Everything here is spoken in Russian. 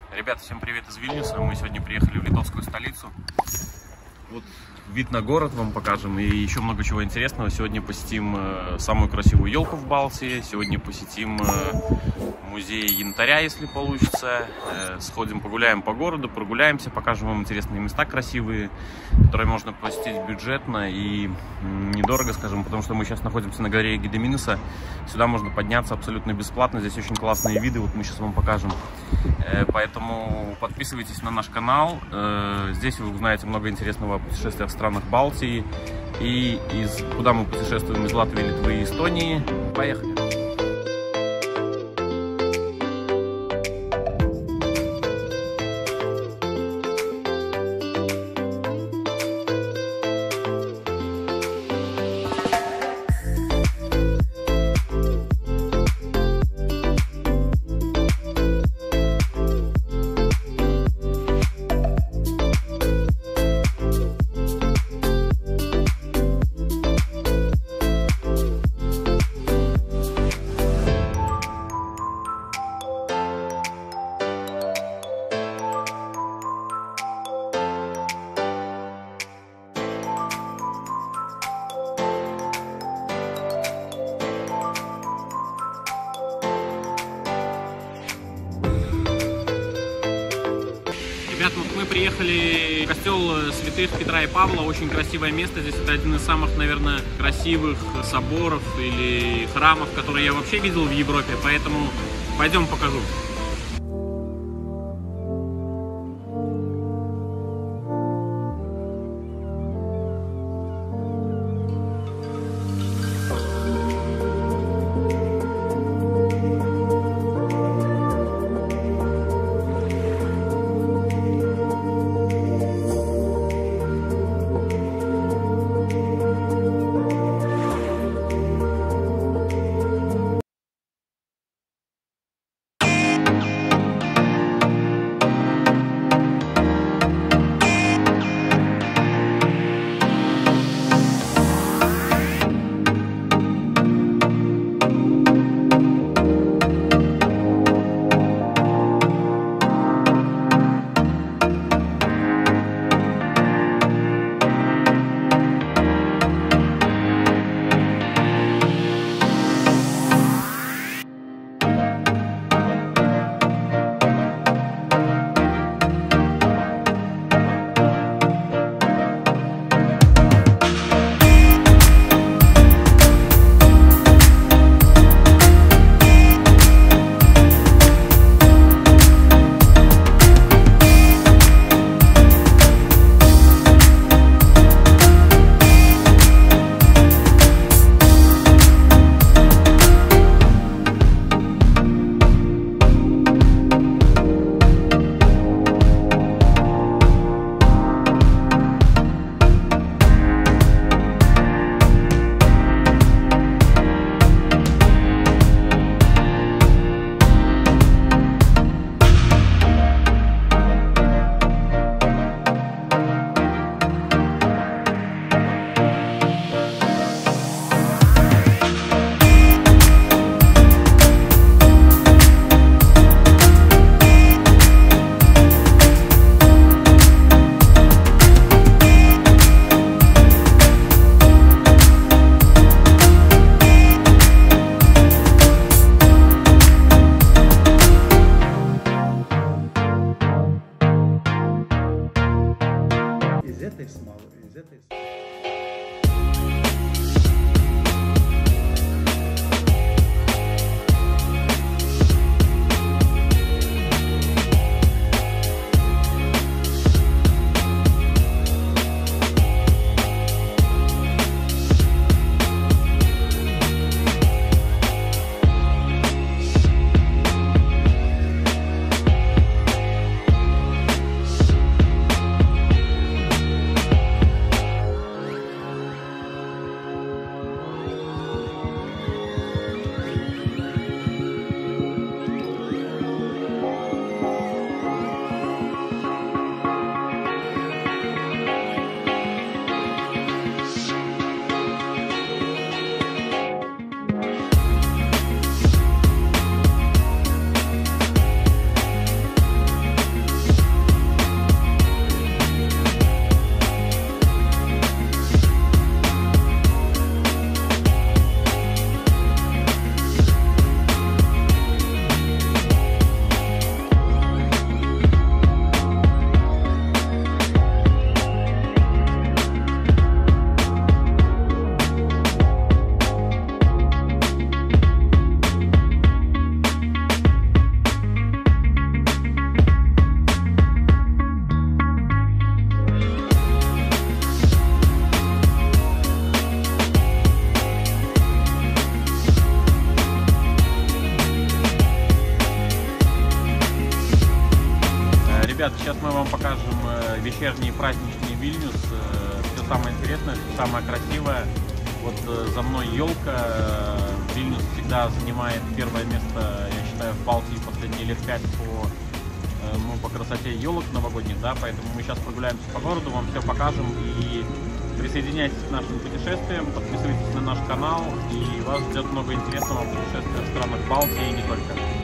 Ребята, всем привет из Вильнюса. Мы сегодня приехали в литовскую столицу. Вот вид на город вам покажем и еще много чего интересного. Сегодня посетим самую красивую елку в Балтии. Сегодня посетим музей янтаря, если получится. Сходим, погуляем по городу, прогуляемся, покажем вам интересные места красивые, которые можно посетить бюджетно и недорого, скажем, потому что мы сейчас находимся на горе Гедеминеса. Сюда можно подняться абсолютно бесплатно. Здесь очень классные виды, вот мы сейчас вам покажем. Поэтому подписывайтесь на наш канал. Здесь вы узнаете много интересного о путешествиях в странах Балтии и куда мы путешествуем из Латвии, Литвы и Эстонии. Поехали! Ребят, вот мы приехали в костел святых Петра и Павла, очень красивое место, здесь это один из самых, наверное, красивых соборов или храмов, которые я вообще видел в Европе, поэтому пойдем покажу. ребят, сейчас мы вам покажем вечерний праздничный Вильнюс. Все самое интересное, все самое красивое. Вот за мной елка. Вильнюс всегда занимает первое место, я считаю, в Балтии последние лет 5 по красоте елок новогодних, да, поэтому мы сейчас прогуляемся по городу, вам все покажем и присоединяйтесь к нашим путешествиям, подписывайтесь на наш канал, и вас ждет много интересного в путешествиях в странах Балтии и не только.